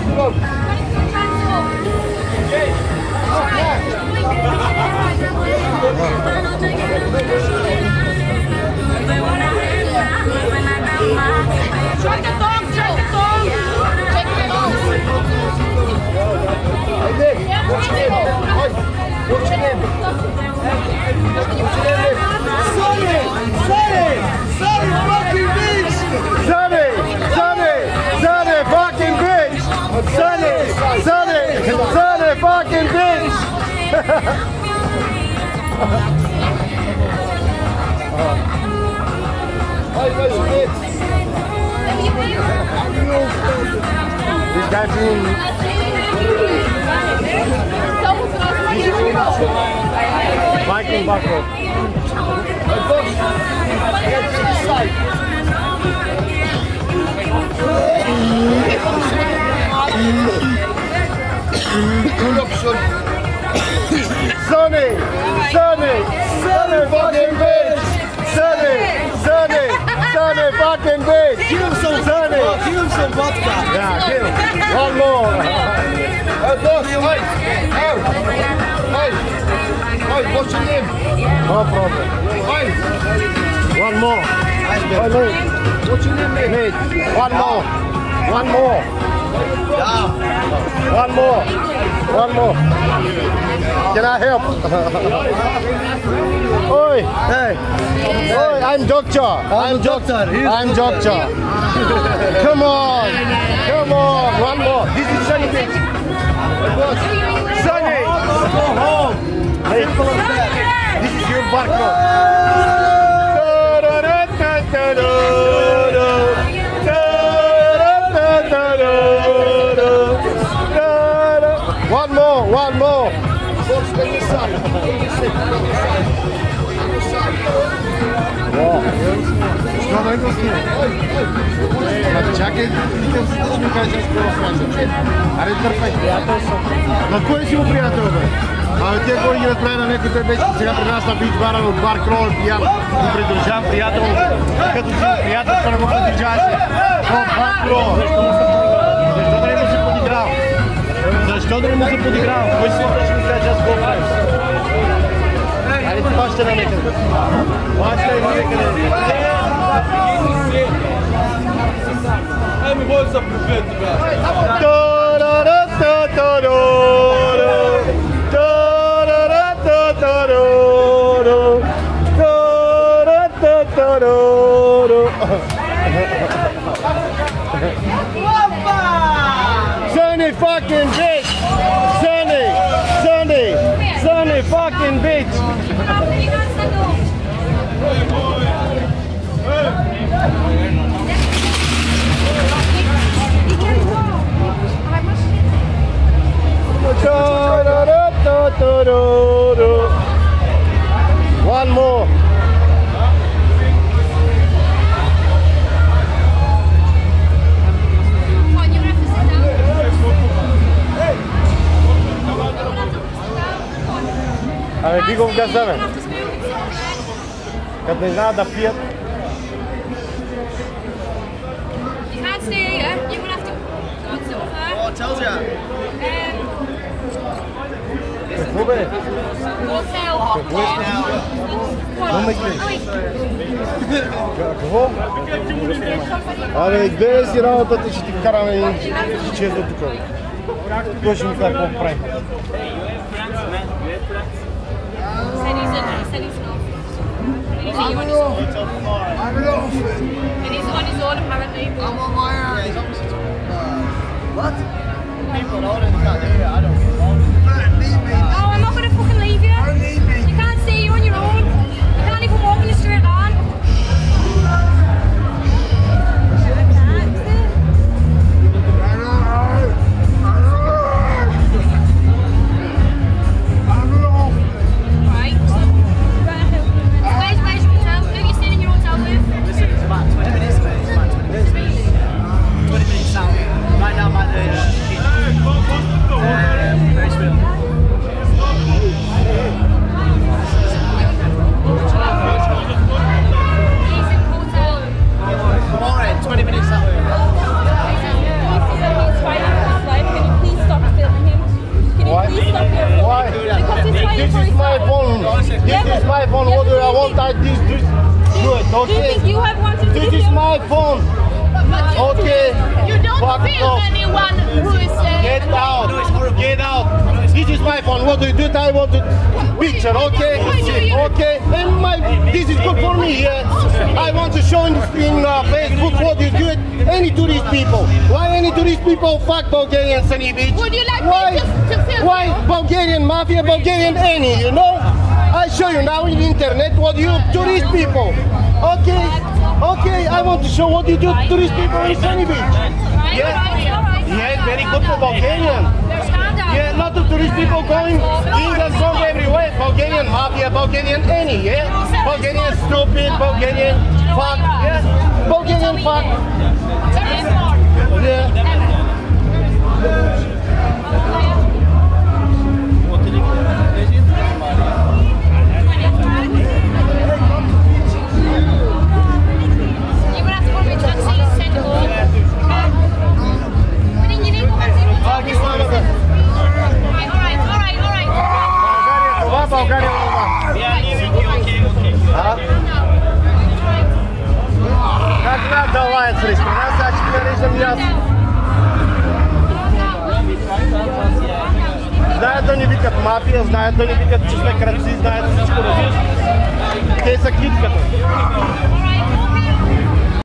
Sonny fucking bitch! This guy being Viking buckle. Sonny fucking bitch! Sonny fucking bitch! Give him some vodka! Yeah, give him. One more! Hey, what's your name? No problem. One more. What's your name, mate? Mate, one more. Can I help? Oi, hey. Oi, I'm doctor. I'm doctor. Come on. One more. This is Sonny bitch. Sonny. Go home. Simple as that. This is your barcode. One more. Чакай, ще кажа с колосвача. Аре, търпай. На кой си му приятел, бе? Абе, те кой ги разправи на някой, той беше сега при нас на бич бара от бар Крол пиян. Го придружавам приятел, като си приятел, ще не го поддържаваше. От бар Крол. Защо да не му се подиграва? Кой си ще ми каже, аз го правим? Айде, паща на некъде. Паща и некъде. Ай, ми води за привет тогава. Sonny fucking bitch! Sonny fucking bitch! One more. Абе, би го в газа, бе. Като не знаят да пият. Какво, бе? Какво е? Какво? Абе, гледай си работата, че ти вкараме и чезда тук. Кой ще ми казва какво прави? I'm on his own apparently. I'm on my own. What? People older than that, I don't leave me. Oh, I'm not gonna fucking leave you. Don't leave me. You can't stay, you're on your own. You can't even walk in a straight line. Right now by the This is my phone. This is my phone. What do I want? I do it. Do you Okay. think you have wanted to This is my phone. Okay. You don't Fuck feel off. anyone who is Get out. Get out. This is my phone. What do you do? I want to picture. Okay. Okay. And this is good for me. Yeah. I want to show in Facebook what you do. Any tourist people. Why any tourist people fuck Bulgarian Sunny Beach? Would you like Why? me to film Why you? Bulgarian mafia, Bulgarian any? You know. I show you now in the internet what you tourist people. Okay. Okay. I want to show what you do tourist people in Sunny Beach. Yeah. Yeah, very good for Bulgarian. Yeah, lot of tourist people going in and from everywhere. Bulgarian mafia, Bulgarian any, yeah? Bulgarian stupid, Bulgarian fuck, yeah? Bulgarian fuck. Yeah. Bulgaria, как надо лайнс ресторан, значит, нарежем мясо. Знаят да ни викат мафия, знаят да ни викат, че сме кръци, знаят всичко, разбираш. Те са клитката.